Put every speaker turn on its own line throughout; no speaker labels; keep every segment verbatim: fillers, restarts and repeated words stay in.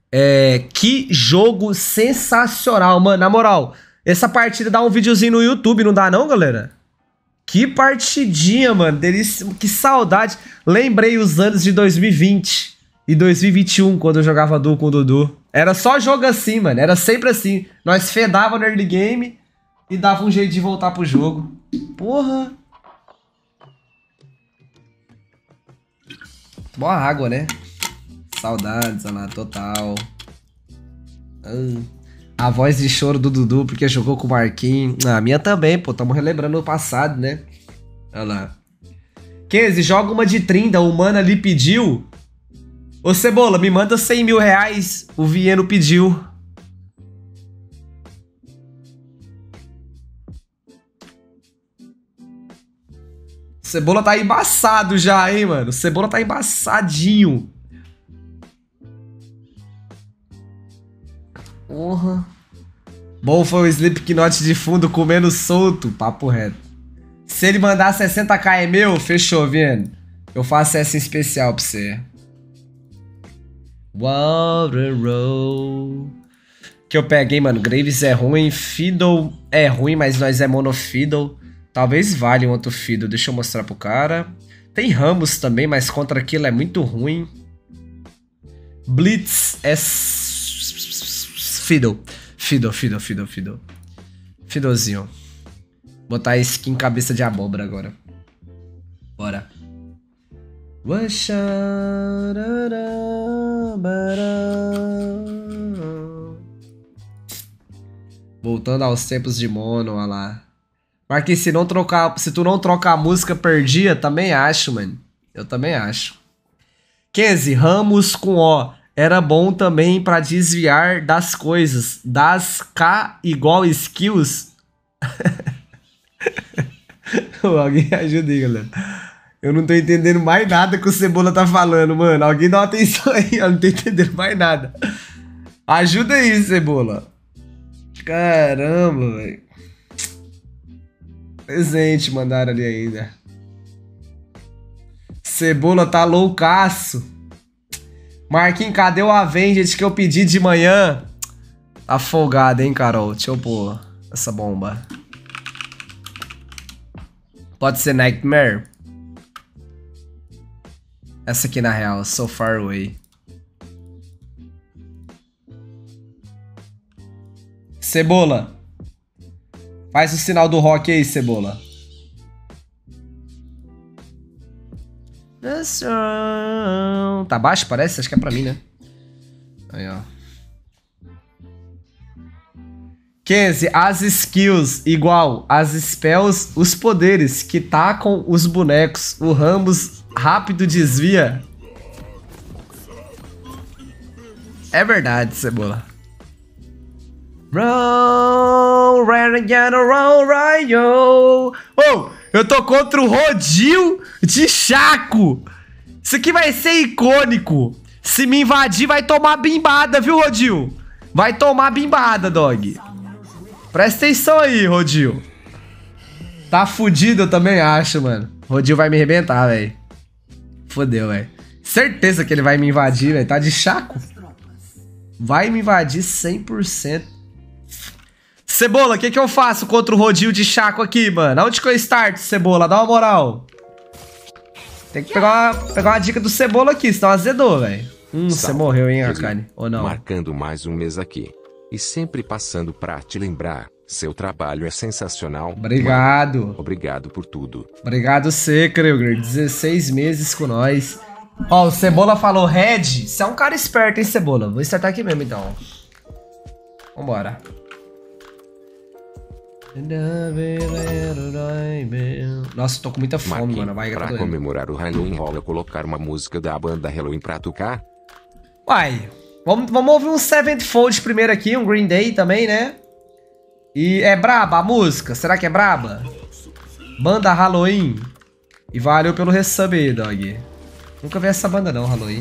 É, que jogo sensacional, mano. Na moral, essa partida dá um videozinho no YouTube, não dá não, galera? Que partidinha, mano. Delícia. Que saudade. Lembrei os anos de dois mil e vinte e dois mil e vinte e um, quando eu jogava duo com o Dudu. Era só jogo assim, mano. Era sempre assim. Nós fedava no early game e dava um jeito de voltar pro jogo. Porra. Boa água, né? Saudades, olha lá, total. Ah, a voz de choro do Dudu porque jogou com o Marquinhos. A minha também, pô. Tamo relembrando o passado, né? Olha lá. Kenzie, joga uma de trinta. O mano ali pediu. Ô, Cebola, me manda cem mil reais. O Vieno pediu. Cebola tá embaçado já, hein, mano? Cebola tá embaçadinho. Porra. Bom foi o Slipknot de fundo comendo solto. Papo reto. Se ele mandar sessenta k é meu, fechou, Vieno. Eu faço essa em especial pra você. Water Roll. Que eu peguei, mano. Graves é ruim. Fiddle é ruim, mas nós é monofiddle. Talvez valha um outro Fiddle. Deixa eu mostrar pro cara. Tem Ramos também, mas contra aquilo é muito ruim. Blitz é... Fiddle. Fiddle, Fiddle, Fiddle, Fiddle. Fiddlezinho. Botar a skin cabeça de abóbora agora. Bora. Voltando aos tempos de mono, olha lá. Marquinhos, se, não trocar, se tu não trocar a música, perdia? Também acho, mano. Eu também acho. Kenzie, Ramos com O. Era bom também pra desviar das coisas. Das K igual skills. Alguém ajuda aí, galera. Eu não tô entendendo mais nada que o Cebola tá falando, mano. Alguém dá uma atenção aí. Eu não tô entendendo mais nada. Ajuda aí, Cebola. Caramba, velho. Presente mandaram ali ainda. Cebola tá loucaço. Marquinhos, cadê o Avenged que eu pedi de manhã? Tá folgado, hein, Carol? Deixa eu pôr essa bomba. Pode ser Nightmare? Essa aqui, na real. So Far Away. Cebola. Faz o sinal do rock aí, Cebola. Tá baixo, parece? Acho que é pra mim, né? Aí, ó. Kenzie, as skills igual as spells, os poderes que tacam os bonecos. O Ramos rápido desvia. É verdade, Cebola. Roll, roll, roll, oh, eu tô contra o Rodil de Chaco. Isso aqui vai ser icônico. Se me invadir, vai tomar bimbada, viu, Rodil? Vai tomar bimbada, dog. Presta atenção aí, Rodil. Tá fudido, eu também acho, mano. Rodil vai me arrebentar, velho. Fodeu, velho. Certeza que ele vai me invadir, velho. Tá de Chaco. Vai me invadir cem por cento. Cebola, o que que eu faço contra o Rodil de Chaco aqui, mano? Onde que eu start, Cebola? Dá uma moral. Tem que pegar uma, pegar uma dica do Cebola aqui, senão azedou, velho. Hum, você morreu, hein, Arcane? Ou não?
Marcando mais um mês aqui. E sempre passando pra te lembrar. Seu trabalho é sensacional.
Obrigado.
Mano, obrigado por tudo.
Obrigado você, Kreuger. dezesseis meses com nós. Ó, o Cebola falou Red. Você é um cara esperto, hein, Cebola? Vou startar aqui mesmo, então. Vambora. Nossa, tô com muita fome,
Marquinhos,
mano. Vai,
pra comemorar o Halloween, rola colocar uma música da banda Halloween pra tocar?
Uai, vamos, vamos ouvir um Sevenfold primeiro aqui, um Green Day também, né? E é braba a música? Será que é braba? Banda Halloween. E valeu pelo resub aí, dog. Nunca vi essa banda não, Halloween.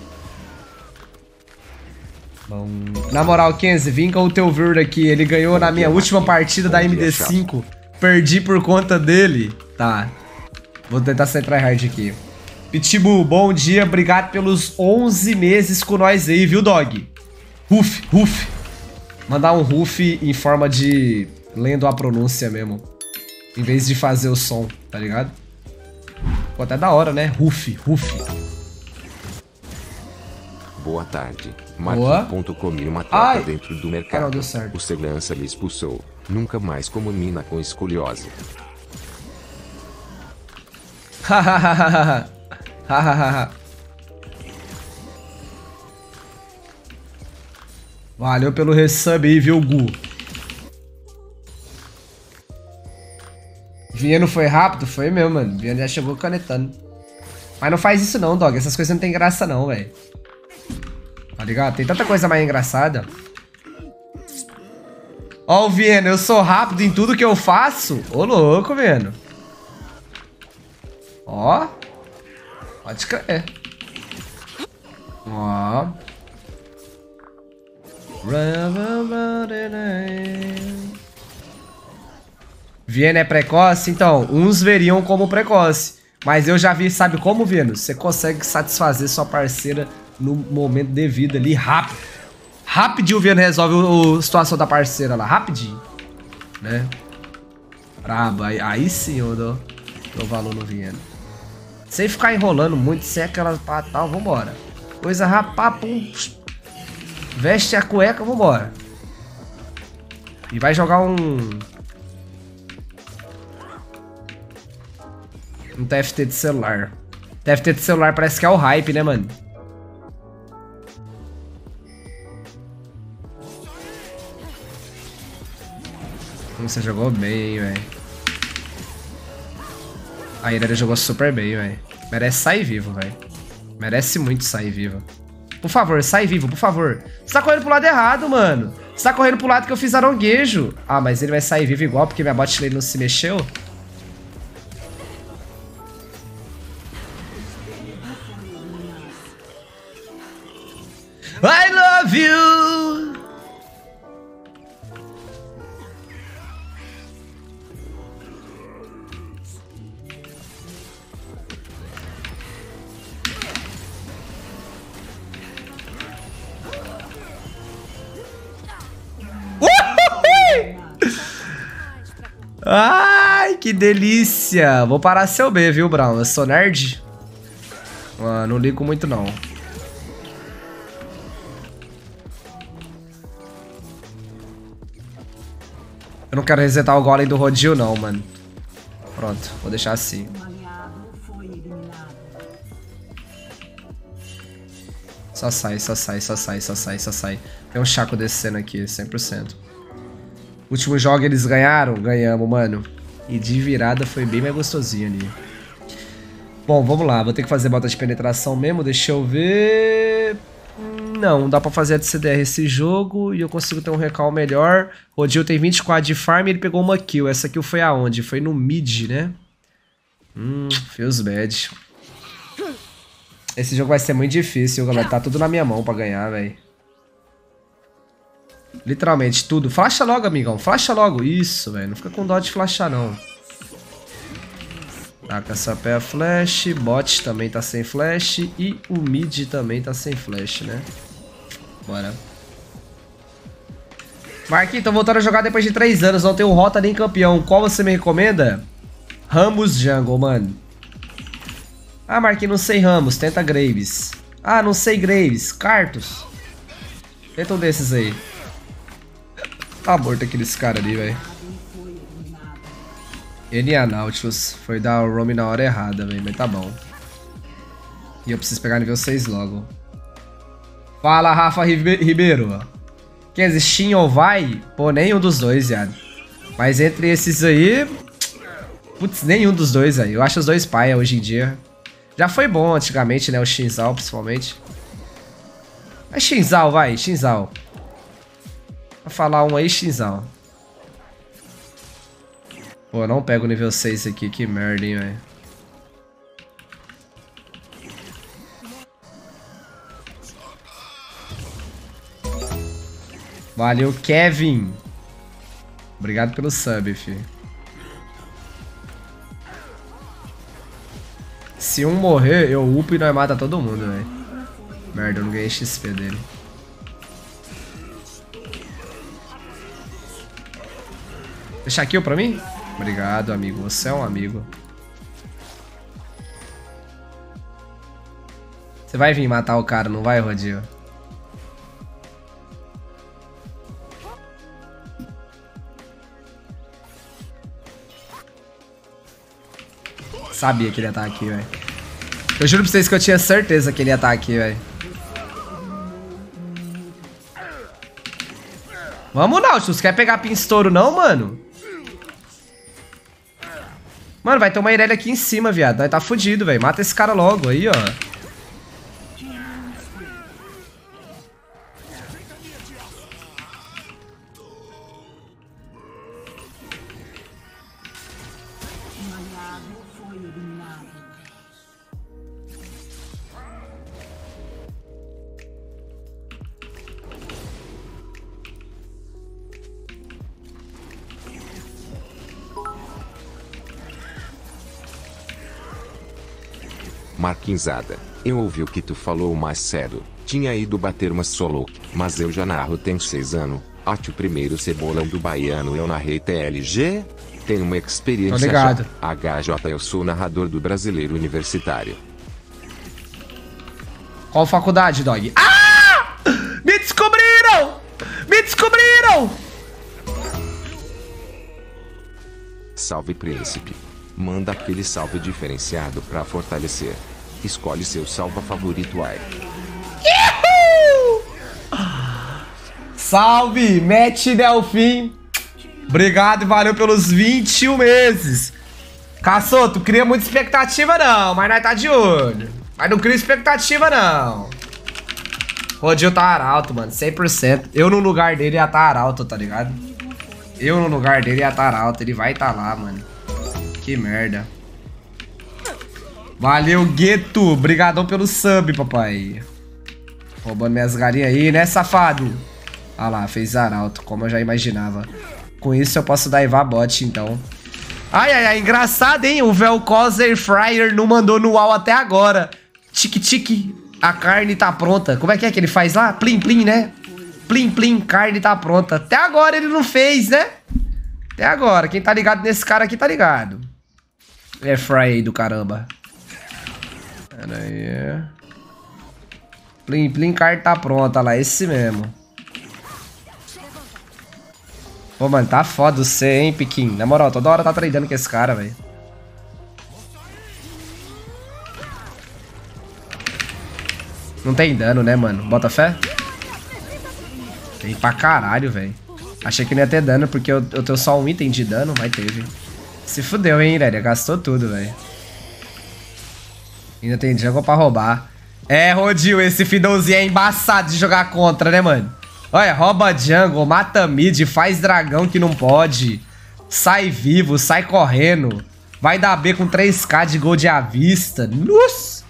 Bom. Na moral, Kenzie, vim com o teu verde aqui. Ele ganhou na minha última partida da M D cinco. Perdi por conta dele. Tá. Vou tentar ser tryhard aqui. Pitbull, bom dia. Obrigado pelos onze meses com nós aí, viu, dog? Ruf, Ruf. Mandar um Ruf em forma de... lendo a pronúncia mesmo. Em vez de fazer o som, tá ligado? Pô, até da hora, né? Ruf, Ruf.
Boa tarde.
Boa.
Marquinhos comi uma torta
Ai.
dentro do mercado.
Ah, não, deu certo.
O segurança me expulsou. Nunca mais como mina com escoliose.
Hahaha. Hahaha. Valeu pelo resub aí, viu, Gu? Vieno foi rápido? Foi mesmo, mano. Vieno já chegou canetando. Mas não faz isso não, dog. Essas coisas não tem graça não, velho. Tá ligado? Tem tanta coisa mais engraçada. Ó o Vieno, eu sou rápido em tudo que eu faço. Ô, louco, Vieno. Ó. Pode crer. Ó. Vieno é precoce? Então, uns veriam como precoce. Mas eu já vi, sabe como, Vieno? Você consegue satisfazer sua parceira no momento devido ali, rápido. Rapidinho o Vieno resolve o, a situação da parceira lá, rapidinho. Né? Brabo, aí, aí sim eu dou, dou valor no Vieno. Sem ficar enrolando muito, sem aquela patal, vambora. Coisa rapá, pum. Veste a cueca, vambora. E vai jogar um... Um T F T de celular. T F T de celular parece que é o hype, né, mano? Você jogou bem, velho. A Irelia jogou super bem, velho. Merece sair vivo, velho. Merece muito sair vivo. Por favor, sai vivo, por favor. Você tá correndo pro lado errado, mano. Você tá correndo pro lado que eu fiz aronguejo. Ah, mas ele vai sair vivo igual porque minha bot lane não se mexeu? I love you! Ai, que delícia! Vou parar seu B, viu, Brown? Eu sou nerd. Ah, não ligo muito, não. Eu não quero resetar o golem do Rodil, não, mano. Pronto, vou deixar assim. Só sai, só sai, só sai, só sai, só sai. Tem um Chaco descendo aqui, cem por cento. Último jogo eles ganharam? Ganhamos, mano. E de virada foi bem mais gostosinho ali. Bom, vamos lá. Vou ter que fazer bota de penetração mesmo. Deixa eu ver... Não, dá pra fazer a de C D R esse jogo e eu consigo ter um recal melhor. O Rodil tem vinte e quatro de farm e ele pegou uma kill. Essa kill foi aonde? Foi no mid, né? Hum, feels bad. Esse jogo vai ser muito difícil, galera. Tá tudo na minha mão pra ganhar, velho. Literalmente tudo. Flasha logo, amigão. Flasha logo. Isso, velho. Não fica com dó de flashar, não. Taca essa pé a flash. Bot também tá sem flash. E o mid também tá sem flash, né? Bora. Marquinhos, tô voltando a jogar depois de três anos. Não tenho rota nem campeão. Qual você me recomenda? Ramos Jungle, mano. Ah, Marquinhos, não sei Ramos. Tenta Graves. Ah, não sei Graves. Cartus. Tenta um desses aí. Tá morto aqueles caras ali, velho. Ele e a Nautilus. Foi dar o roam na hora errada, velho. Mas tá bom. E eu preciso pegar nível seis logo. Fala, Rafa Ribeiro. Quer dizer, Shin ou vai? Pô, nenhum dos dois, viado. Mas entre esses aí... Putz, nenhum dos dois aí. Eu acho os dois paia hoje em dia. Já foi bom antigamente, né? O Shinzal, principalmente. Mas Shinzal, vai. Shinzal. Vou falar um aí, Shinzal. Pô, eu não pego o nível seis aqui. Que merda, hein, velho. Valeu, Kevin. Obrigado pelo sub, fi. Se um morrer, eu upo e nós mata todo mundo, velho. Merda, eu não ganhei X P dele. Deixar kill pra mim? Obrigado, amigo. Você é um amigo. Você vai vir matar o cara, não vai, Rodil? Sabia que ele ia estar aqui, velho. Eu juro pra vocês que eu tinha certeza que ele ia estar aqui, velho. Vamos, Nautilus. Quer pegar pinstouro não, mano? Mano, vai ter uma Irelia aqui em cima, viado. Vai tá fudido, velho. Mata esse cara logo aí, ó.
Marquinzada, eu ouvi o que tu falou mais cedo. Tinha ido bater uma solo, mas eu já narro tem seis anos. Ate o primeiro cebolão do baiano eu narrei T L G. Tenho uma experiência.
Tô ligado.
H J eu sou narrador do Brasileiro Universitário.
Qual faculdade, dog? Ah! Me descobriram! Me descobriram!
Salve, príncipe. Manda aquele salve diferenciado pra fortalecer. Escolhe seu salva favorito aí.
Salve, Matt Delfim. Obrigado e valeu pelos vinte e um meses. Caçoto, cria muita expectativa não, mas nós tá de olho. Mas não cria expectativa não. Rodil tá arauto, mano, cem por cento. Eu no lugar dele ia tá arauto, tá ligado? Eu no lugar dele ia tá arauto, ele vai tá lá, mano. Que merda. Valeu, Gueto. Obrigadão pelo sub, papai. Roubando minhas galinhas aí, né, safado? Ah lá, fez arauto, como eu já imaginava. Com isso eu posso daivar bot, então. Ai, ai, ai, engraçado, hein? O Vel'Koz Air Fryer não mandou no wall até agora. Tique-tique, a carne tá pronta. Como é que é que ele faz lá? Plim, plim, né? Plim, plim, carne tá pronta. Até agora ele não fez, né? Até agora. Quem tá ligado nesse cara aqui tá ligado. Air Fryer do caramba. Pera aí. Plim, plim, carne tá pronta lá. Esse mesmo. Pô, mano, tá foda você, hein, Piquinho. Na moral, toda hora tá tradando com esse cara, velho. Não tem dano, né, mano? Bota fé? Tem pra caralho, velho. Achei que não ia ter dano, porque eu, eu tenho só um item de dano, mas teve. Se fudeu, hein, velho. Gastou tudo, velho. Ainda tem jungle pra roubar. É, Rodil, esse Fiddlezinho é embaçado de jogar contra, né, mano? Olha, rouba jungle, mata mid, faz dragão que não pode. Sai vivo, sai correndo. Vai dar B com três K de gold à vista. Nossa!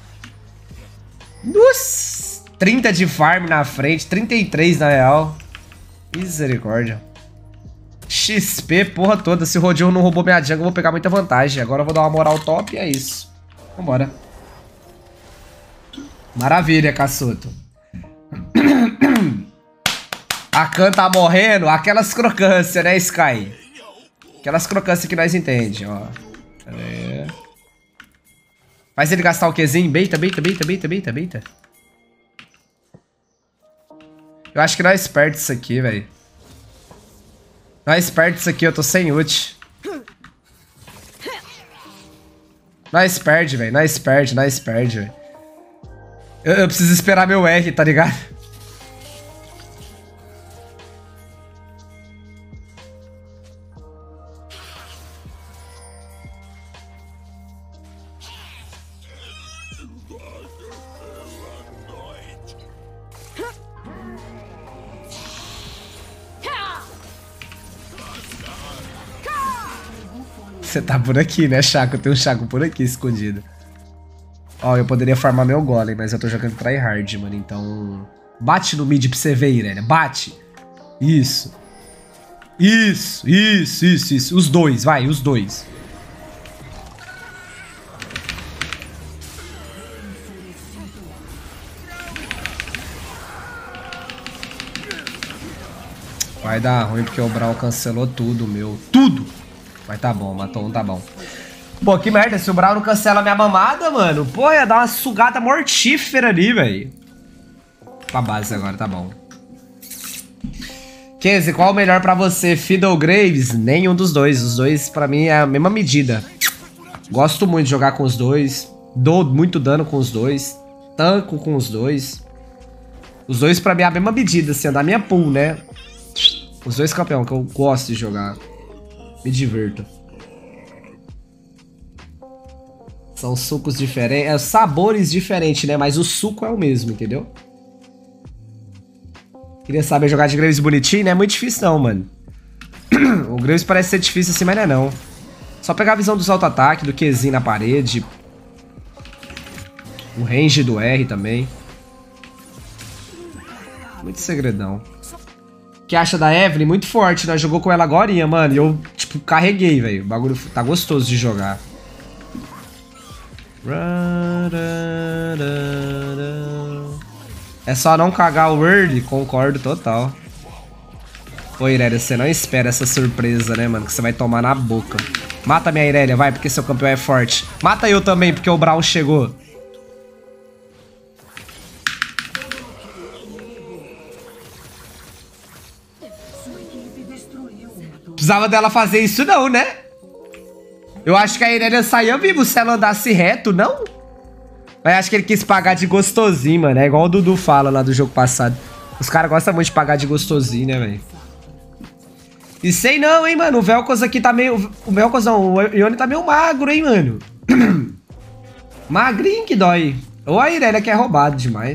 Nossa! trinta de farm na frente, trinta e três na real. Misericórdia. X P, porra toda. Se o Rodil não roubou minha jungle, eu vou pegar muita vantagem. Agora eu vou dar uma moral top e é isso. Vambora. Maravilha, Caçoto. A Khan tá morrendo, aquelas crocâncias, né, Sky? Aquelas crocâncias que nós entendemos, ó. É. Faz ele gastar o Qzinho. Beita, beita, beita, beita, beita, beita. Eu acho que nós perde isso aqui, velho. Nós perde isso aqui, eu tô sem ult. Nós perde, velho. Nós perde, nós perde, velho. Eu, eu preciso esperar meu R, tá ligado? Você tá por aqui, né, Chaco? Tem um Chaco por aqui escondido. Ó, eu poderia farmar meu golem, mas eu tô jogando tryhard, mano. Então... Bate no mid pra você ver, Irelia. Bate. Isso. Isso, isso, isso, isso. Os dois, vai, os dois. Vai dar ruim porque o Brawl cancelou tudo, meu. Tudo! Mas tá bom, matou um, tá bom. Pô, que merda, se o Brawl não cancela minha mamada, mano. Pô, ia dar uma sugada mortífera ali, velho. Pra base agora, tá bom. Kenzie, qual o melhor pra você? Fiddle ou Graves? Nenhum dos dois. Os dois, pra mim, é a mesma medida. Gosto muito de jogar com os dois. Dou muito dano com os dois. Tanco com os dois. Os dois, pra mim, é a mesma medida, assim, é da minha pool, né? Os dois campeão que eu gosto de jogar. Me divirto. São sucos diferentes. É, sabores diferentes, né? Mas o suco é o mesmo, entendeu? Queria saber jogar de Graves bonitinho, não é muito difícil não, mano. O Graves parece ser difícil assim, mas não é não. Só pegar a visão dos auto-ataque, do Qzinho na parede. O range do R também. Muito segredão. O que acha da Evelyn? Muito forte, nós jogou com ela agorinha, mano. E eu, tipo, carreguei, velho. O bagulho tá gostoso de jogar. É só não cagar o early, concordo total. Pô, Irelia, você não espera essa surpresa, né, mano? Que você vai tomar na boca. Mata minha Irelia, vai, porque seu campeão é forte. Mata eu também, porque o Brawl chegou. Precisava dela fazer isso não, né? Eu acho que a Irelia saía vivo se ela andasse reto, não? Mas acho que ele quis pagar de gostosinho, mano. É igual o Dudu fala lá do jogo passado. Os caras gostam muito de pagar de gostosinho, né, velho? E sei não, hein, mano. O Vel'Koz aqui tá meio... O Vel'Koz não, o Yone tá meio magro, hein, mano. Magrinho que dói. Ou a Irelia que é roubado demais.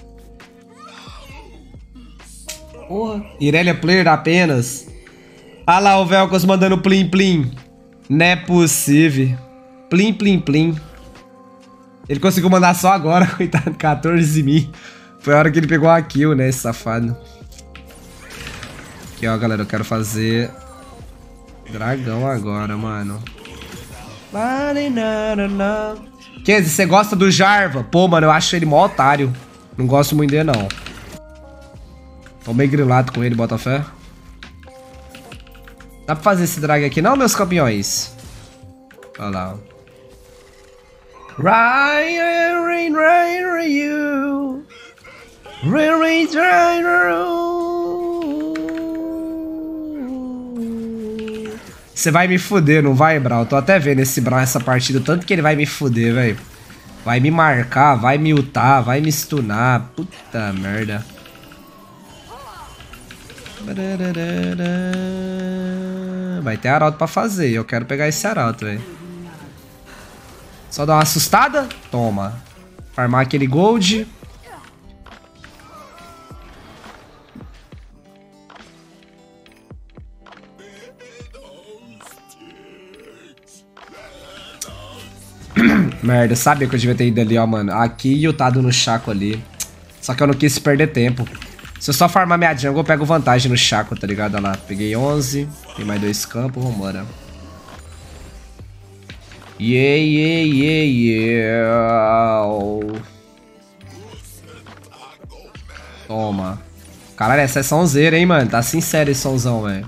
Porra. Irelia player apenas. Ah lá o Vel'Koz mandando plim plim. Não é possível. Plim plim plim. Ele conseguiu mandar só agora, coitado, quatorze mil. Foi a hora que ele pegou a kill, né, esse safado. Aqui, ó, galera, eu quero fazer dragão agora, mano. Kenzie, você gosta do Jarvan? Pô, mano, eu acho ele mó otário. Não gosto muito dele, não. Tô meio grilado com ele, bota fé. Dá pra fazer esse drag aqui não, meus campeões? Olha lá, ó. Rain, rain, rain, rain, you. Rain, rain, rain, rain. Você vai me fuder, não vai, Brawl? Tô até vendo esse Brawl essa partida, tanto que ele vai me fuder, velho. Vai me marcar, vai me ultar, vai me stunar. Puta merda. Vai ter arauto pra fazer, eu quero pegar esse arauto, velho. Só dar uma assustada. Toma. Farmar aquele gold. Merda, sabia que eu devia ter ido ali, ó, mano. Aqui e ultado no Chaco ali. Só que eu não quis perder tempo. Se eu só farmar minha jungle, eu pego vantagem no Chaco, tá ligado? Olha lá, peguei onze. Tem mais dois campos, vambora. Yeah, yeah, yeah, yeah. Toma. Caralho, essa é sonzeira, hein, mano. Tá sincero esse somzão, velho.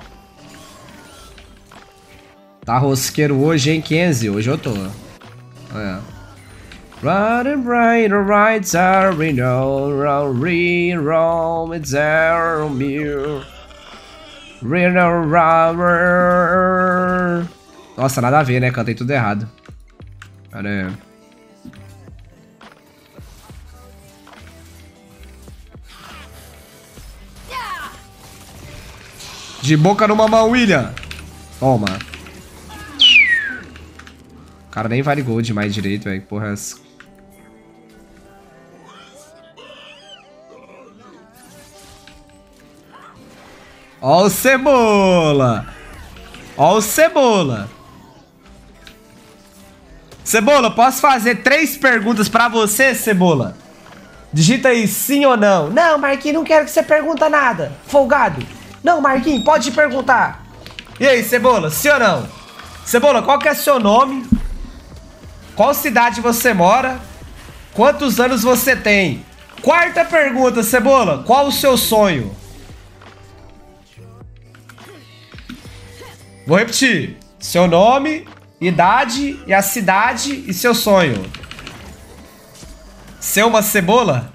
Tá rosqueiro hoje, hein, Kenzie? Hoje eu tô. Olha. Right and right, right, sorry, no, wrong, re, wrong, it's our mirror. Nossa, nada a ver, né? Cantei tudo errado. Pera aí. De boca numa mão, William. Toma. O cara nem vale gold mais direito, velho. Porra é essa? Ó o Cebola. Ó o Cebola. Cebola, posso fazer três perguntas pra você, Cebola? Digita aí sim ou não. Não, Marquinhos, não quero que você pergunta nada. Folgado. Não, Marquinhos, pode perguntar. E aí, Cebola, sim ou não? Cebola, qual que é seu nome? Qual cidade você mora? Quantos anos você tem? Quarta pergunta, Cebola, qual o seu sonho? Vou repetir. Seu nome, idade e a cidade e seu sonho. Ser uma cebola?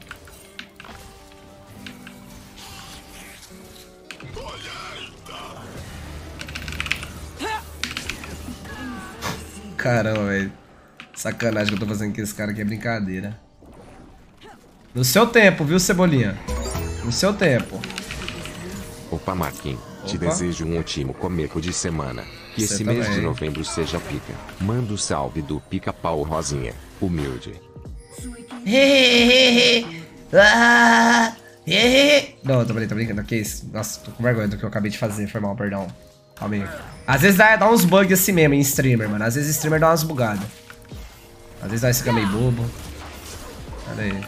Caramba, velho. Sacanagem que eu tô fazendo com esse cara aqui, é brincadeira. No seu tempo, viu, Cebolinha? No seu tempo.
Opa, Marquinhos. Te
Opa.
desejo um ótimo começo de semana. Que
Você
esse mês
também.
de novembro seja pica. Manda o salve do pica-pau Rosinha. Humilde.
Ah, não, eu tô brincando, tô brincando. Que isso? Nossa, tô com vergonha do que eu acabei de fazer. Foi mal, perdão. Calma aí. Às vezes dá, dá uns bugs assim mesmo em streamer, mano. Às vezes streamer dá umas bugadas. Às vezes vai ficar meio bobo. Olha aí.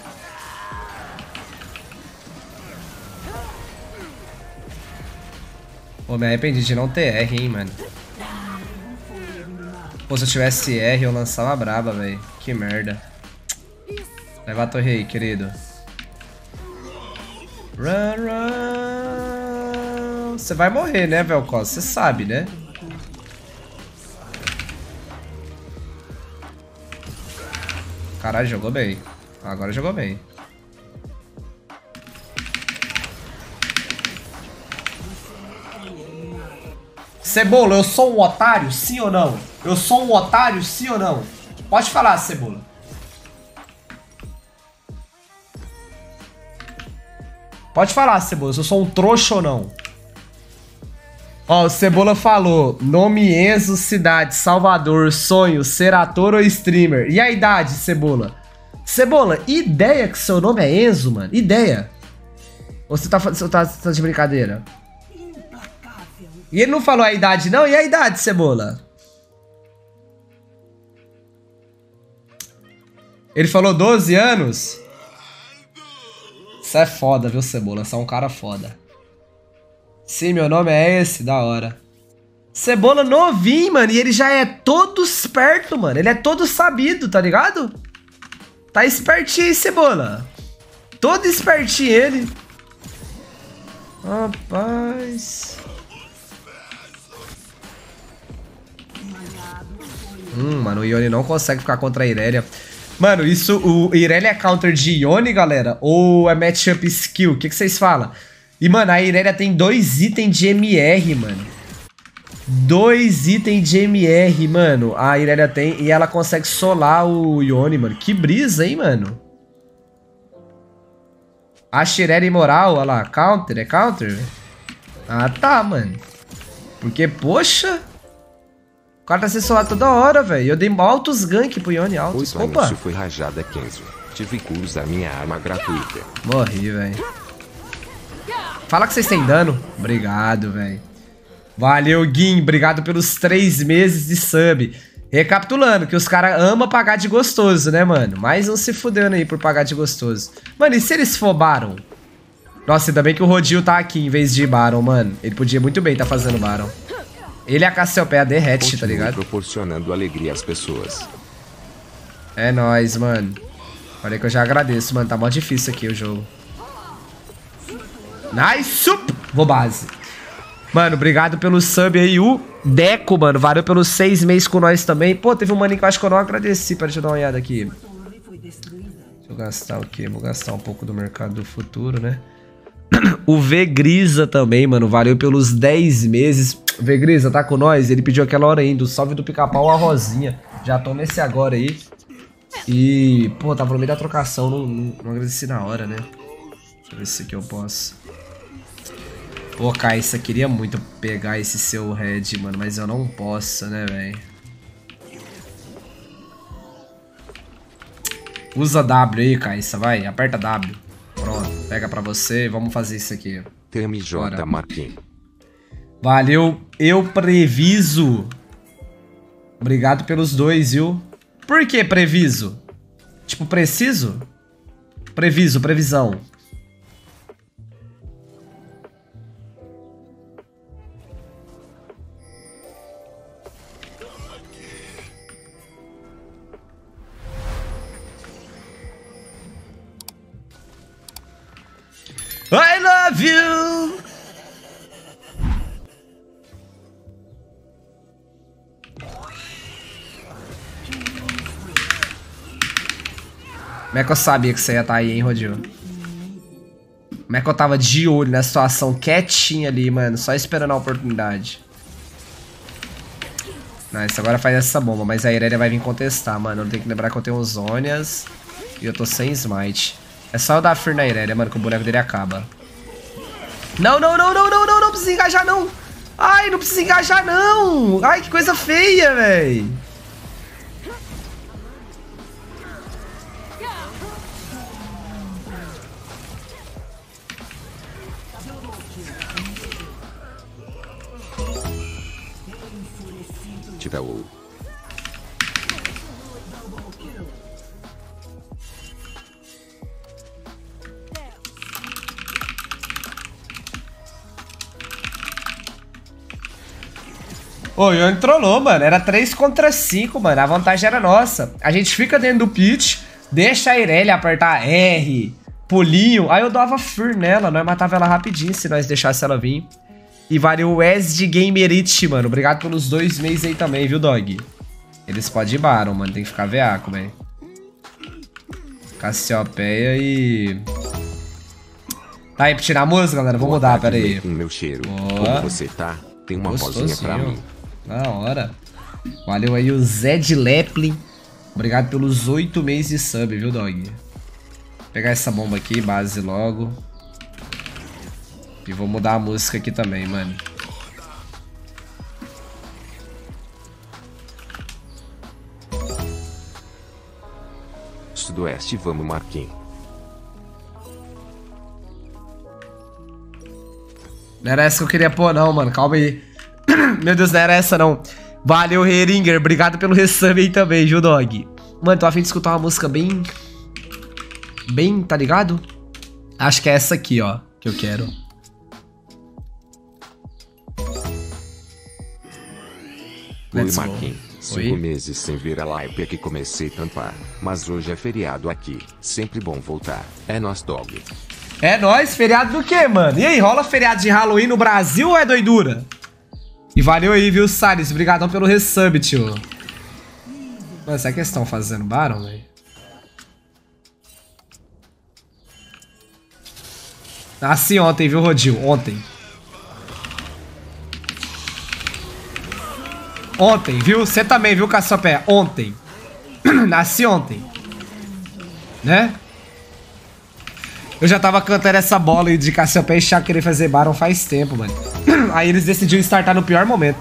Pô, me arrependi de não ter R, hein, mano. Pô, se eu tivesse R, eu lançava braba, velho. Que merda. Leva a torre aí, querido. Run, run. Você vai morrer, né, Velcos? Você sabe, né? Caralho, jogou bem. Agora jogou bem. Cebola, eu sou um otário, sim ou não? Eu sou um otário, sim ou não? Pode falar, Cebola. Pode falar, Cebola, se eu sou um trouxa ou não. Ó, o Cebola falou, nome Enzo, cidade, Salvador, sonho, ser ator ou streamer. E a idade, Cebola? Cebola, ideia que seu nome é Enzo, mano? Ideia. Ou você tá, você tá, você tá de brincadeira? E ele não falou a idade, não? E a idade, Cebola? Ele falou doze anos? Você é foda, viu, Cebola? Você é um cara foda. Sim, meu nome é esse, da hora. Cebola novinho, mano. E ele já é todo esperto, mano. Ele é todo sabido, tá ligado? Tá espertinho, Cebola. Todo espertinho ele. Rapaz. Hum, mano, o Ione não consegue ficar contra a Irelia. Mano, isso, o Irelia é counter de Ione, galera? Ou é matchup skill? O que, que vocês falam? E, mano, a Irelia tem dois itens de M R, mano. Dois itens de M R, mano. A Irelia tem e ela consegue solar o Ione, mano. Que brisa, hein, mano? A Irelia imoral, olha lá. Counter, é counter? Ah, tá, mano. Porque, poxa... O cara tá sendo solado toda hora, velho. Eu dei altos gank pro Ione altos.
Oito
Opa!
Isso foi rajada, Kenzo. Tive que usar minha arma gratuita.
Morri, velho. Fala que vocês têm dano. Obrigado, velho. Valeu, Gui. Obrigado pelos três meses de sub. Recapitulando, que os caras amam pagar de gostoso, né, mano? Mais um se fudendo aí por pagar de gostoso. Mano, e se eles for Baron? Nossa, ainda bem que o Rodil tá aqui em vez de Baron, mano. Ele podia muito bem tá fazendo Baron. Ele e a Cassiopeia derrete,
Continue
tá ligado?
proporcionando alegria às pessoas.
É nóis, mano. Olha que eu já agradeço, mano. Tá mó difícil aqui o jogo. Nice! Vou base. Mano, obrigado pelo sub aí. O Deco, mano. Valeu pelos seis meses com nós também. Pô, teve um maninho que eu acho que eu não agradeci. Pera, deixa eu dar uma olhada aqui. Deixa eu gastar o quê? Vou gastar um pouco do mercado do futuro, né? O V-Grisa também, mano. Valeu pelos dez meses. O V-Grisa tá com nós? Ele pediu aquela hora ainda. O salve do pica-pau a Rosinha. Já tô nesse agora aí. E, pô, tava no meio da trocação. Não, não, não agradeci na hora, né? Deixa eu ver se aqui eu posso. Pô, Caissa, queria muito pegar esse seu head, mano. Mas eu não posso, né, velho? Usa W aí, Caissa. Vai, aperta W. Pronto, pega pra você. Vamos fazer isso aqui.
T M J Marquinhos.
Valeu, eu previso. Obrigado pelos dois, viu? Por que previso? Tipo, preciso? Previso, previsão. I love you. Como é que eu sabia que você ia estar aí, hein, Rodil? Como é que eu tava de olho na situação, quietinho ali, mano, só esperando a oportunidade. Nice, agora faz essa bomba, mas a Irelia vai vir contestar, mano. Eu tenho que lembrar que eu tenho os Zonias e eu tô sem smite. É só eu dar Fear na Irelia, mano, que o boneco dele acaba. Não, não, não, não, não, não, não precisa engajar, não. Ai, não precisa engajar, não. Ai, que coisa feia, véi.
Tiraou.
Ô, o Yone trollou, mano. Era três contra cinco, mano. A vantagem era nossa. A gente fica dentro do pit, deixa a Irelia apertar R, pulinho. Aí eu dava Fear nela. Nós matava ela rapidinho se nós deixássemos ela vir. E valeu o S de Gamerite, mano. Obrigado pelos dois meses aí também, viu, dog? Eles podem ir Baron, mano. Tem que ficar veaco, velho. Cassiopeia e... Tá aí pra tirar a música, galera? Vou mudar, pera aí.
Meu cheiro.
Boa.
Como você tá? Tem uma pozinha pra mim.
Na hora. Valeu aí o Zé de Leplin. Obrigado pelos oito meses de sub, viu, dog? Vou pegar essa bomba aqui, base logo. E vou mudar a música aqui também, mano.
Sudoeste, vamos, Marquinhos.
Não era essa que eu queria pôr, não, mano. Calma aí. Meu Deus, não era essa, não. Valeu, Heringer. Obrigado pelo resub aí também, viu, dog? Mano, tô a fim de escutar uma música bem... Bem, tá ligado? Acho que é essa aqui, ó. Que eu quero.
Oi, Marquinhos. Cinco meses sem ver a live é que comecei a tampar. Mas hoje é feriado aqui. Sempre bom voltar. É nóis, dog.
É nóis, feriado do quê, mano? E aí, rola feriado de Halloween no Brasil ou é doidura? E valeu aí, viu, Salles? Obrigadão pelo resub, tio. Mano, será que eles estão fazendo Baron, velho? Nasci ontem, viu, Rodil? Ontem. Ontem, viu? Você também, viu, Cassiopeia? Ontem. Nasci ontem. Né? Eu já tava cantando essa bola de Cassiopeia e Chaco querer fazer Baron faz tempo, mano. Aí eles decidiram startar no pior momento.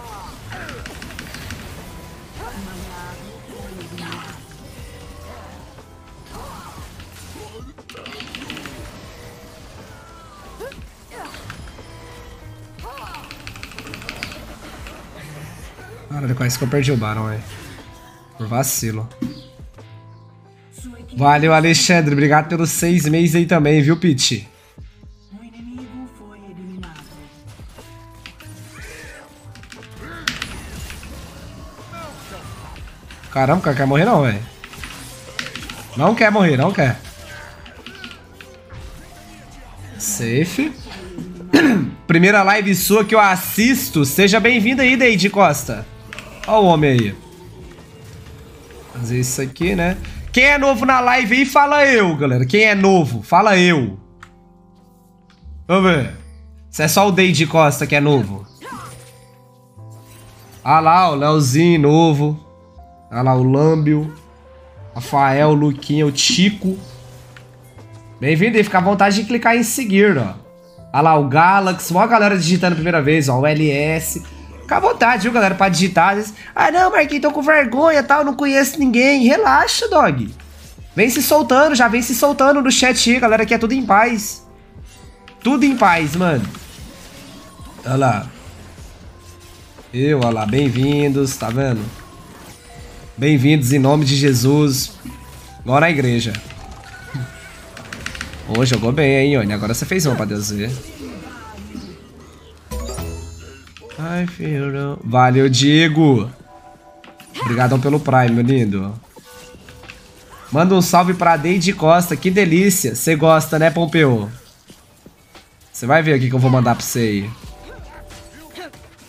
Caralho, quase que eu perdi o Baron, velho. Por vacilo. Valeu, Alexandre. Obrigado pelos seis meses aí também, viu, Pete? Caramba, o cara quer morrer não, velho. Não quer morrer, não quer. Safe. Primeira live sua que eu assisto. Seja bem-vindo aí, Deide Costa. Olha o homem aí. Fazer isso aqui, né? Quem é novo na live aí, fala eu, galera. Quem é novo, fala eu. Vamos ver. Se é só o Deide Costa que é novo. Ah lá, o Leozinho novo. Ah lá, o Lambio. Rafael, o Luquinha, o Chico. Bem-vindo aí, fica à vontade de clicar em seguir, ó. Ah lá, o Galaxy. Mó galera digitando a primeira vez, ó. O L S. Fica à vontade, viu, galera, pra digitar. Ah, não, Marquinhos, tô com vergonha e tal, não conheço ninguém. Relaxa, dog. Vem se soltando, já vem se soltando no chat aí, galera, que é tudo em paz. Tudo em paz, mano. Olha lá. Eu, olha lá, bem-vindos, tá vendo? Bem-vindos em nome de Jesus. Igual na igreja. Ô, jogou bem, hein, Ione. Agora você fez um pra Deus ver. I feel no... Valeu, Diego. Obrigadão pelo Prime, meu lindo. Manda um salve pra Deide Costa. Que delícia. Você gosta, né, Pompeu? Você vai ver aqui que eu vou mandar pra você aí.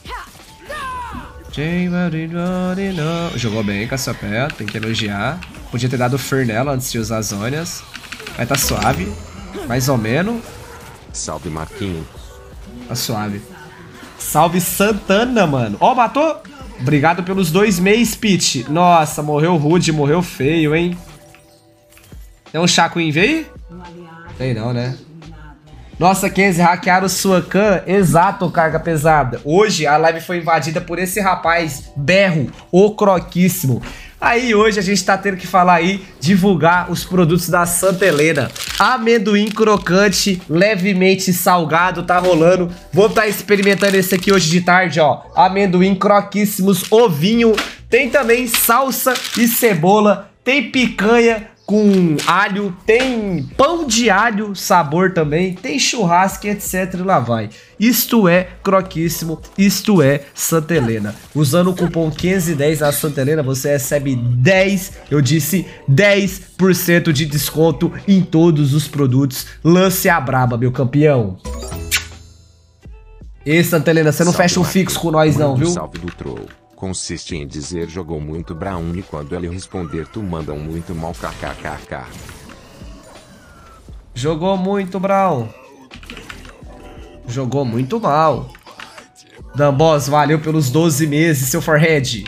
Jogou bem, Cassiopeia. Tem que elogiar. Podia ter dado Fer nela antes de usar as Zônias. Mas tá suave. Mais ou menos.
Salve, Marquinhos.
Tá suave. Salve, Santana, mano. Ó, oh, matou. Obrigado pelos dois meses, Pete. Nossa, morreu rude, morreu feio, hein? Tem um Chaco em veio? Tem não, né? Nossa, Kenzie, hackearam sua can. Exato, carga pesada. Hoje a live foi invadida por esse rapaz, Berro, o croquíssimo. Aí hoje a gente tá tendo que falar aí, divulgar os produtos da Santa Helena. Amendoim crocante, levemente salgado, tá rolando. Vou estar tá experimentando esse aqui hoje de tarde, ó. Amendoim croquíssimos, ovinho. Tem também salsa e cebola. Tem picanha com alho, tem pão de alho, sabor também, tem churrasco, etc, e lá vai. Isto é croquíssimo, isto é Santa Helena. Usando o cupom quinze dez da Santa Helena, você recebe dez, eu disse dez por cento de desconto em todos os produtos. Lance a braba, meu campeão. E Santa Helena, você não salve fecha um fixo com nós não, viu?
Salve do troll. Consiste em dizer jogou muito Brown e quando ele responder tu manda um muito mal kkkk.
Jogou muito Brown. Jogou muito mal. Damboss, valeu pelos doze meses, seu forehead.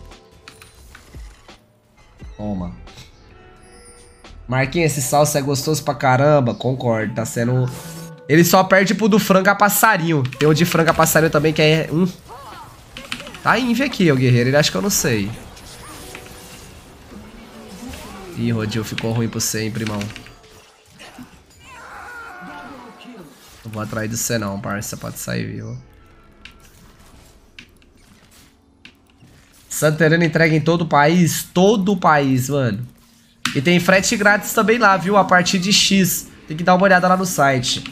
Toma. Marquinhos, esse salsa é gostoso pra caramba. Concordo, tá sendo... Ele só perde pro do frango a passarinho. Tem o de frango a passarinho também que é... Hum. Tá inve aqui, o guerreiro. Ele acha que eu não sei. Ih, Rodil, ficou ruim pro sempre, irmão. Não vou atrás de você não, parça. Pode sair, viu? Santa Helena entrega em todo o país. Todo o país, mano. E tem frete grátis também lá, viu? A partir de X. Tem que dar uma olhada lá no site.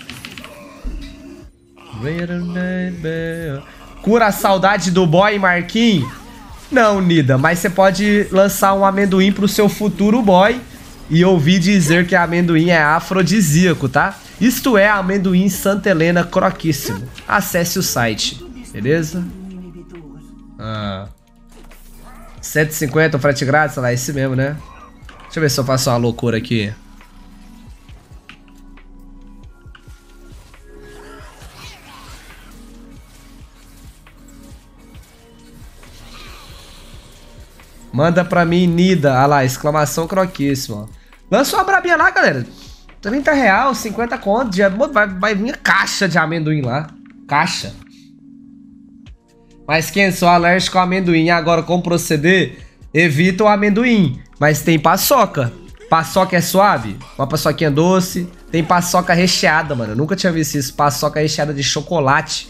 Cura a saudade do boy, Marquinhos? Não, Nida, mas você pode lançar um amendoim pro seu futuro boy e ouvir dizer que amendoim é afrodisíaco, tá? Isto é amendoim Santa Helena croquíssimo. Acesse o site, beleza? Ah. cento e cinquenta, o frete grátis, lá, esse mesmo, né? Deixa eu ver se eu faço uma loucura aqui. Manda pra mim, Nida. Ah lá, exclamação croquíssimo. Lança uma brabinha lá, galera. trinta reais, cinquenta conto. Vai, vai vir caixa de amendoim lá. Caixa. Mas quem sou alérgico ao amendoim? Agora, como proceder? Evita o amendoim. Mas tem paçoca. Paçoca é suave? Uma paçoquinha doce. Tem paçoca recheada, mano. Eu nunca tinha visto isso. Paçoca recheada de chocolate.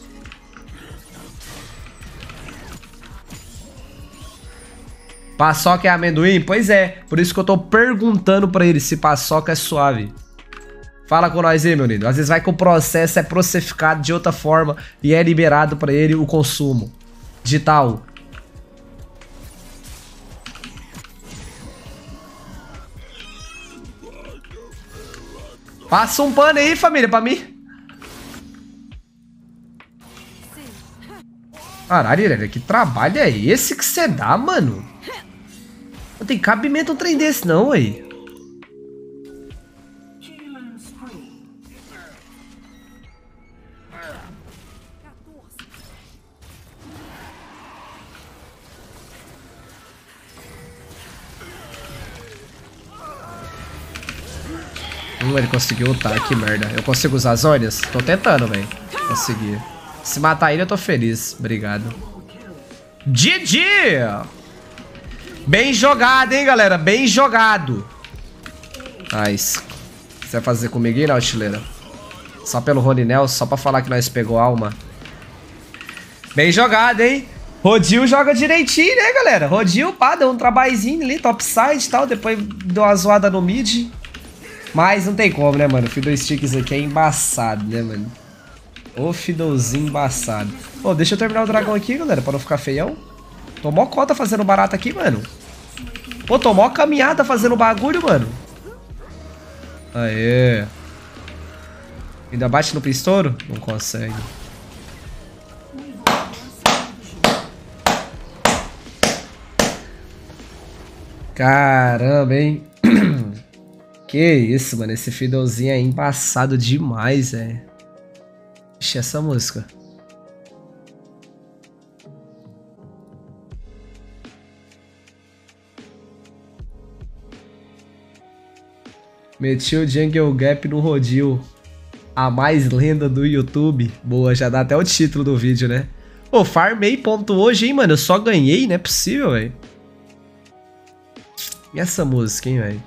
Paçoca é amendoim? Pois é, por isso que eu tô perguntando pra ele se paçoca é suave. Fala com nós aí, meu lindo. Às vezes vai que o processo é processificado de outra forma e é liberado pra ele o consumo digital. Passa um pano aí, família, pra mim. Caralho, que trabalho é esse que você dá, mano? Não tem cabimento um trem desse não, aí. Hum, ele conseguiu ultar, que merda. Eu consigo usar as Zônias? Tô tentando, velho. Consegui. Se matar ele, eu tô feliz. Obrigado. G G! Bem jogado, hein, galera? Bem jogado. Nice. Você vai fazer comigo aí, não, artilheira? Só pelo Roninel, só pra falar que nós pegou alma. Bem jogado, hein? Rodil joga direitinho, né, galera? Rodil, pá, deu um trabalhozinho ali, topside e tal. Depois deu uma zoada no mid. Mas não tem como, né, mano? O Fiddlesticks aqui é embaçado, né, mano? O Fiddlezinho embaçado. Pô, deixa eu terminar o dragão aqui, galera, pra não ficar feião. Tô mó cota fazendo barato aqui, mano. Pô, tô mó caminhada fazendo bagulho, mano. Aê. Ainda bate no pistouro? Não consegue. Caramba, hein? Que isso, mano. Esse Fiddlezinho é embaçado demais, velho. Ixi, essa música. Meti o Jungle Gap no rodil. A mais lenda do YouTube. Boa, já dá até o título do vídeo, né? Pô, farmei ponto hoje, hein, mano? Eu só ganhei, não é possível, velho. E essa música, hein, velho?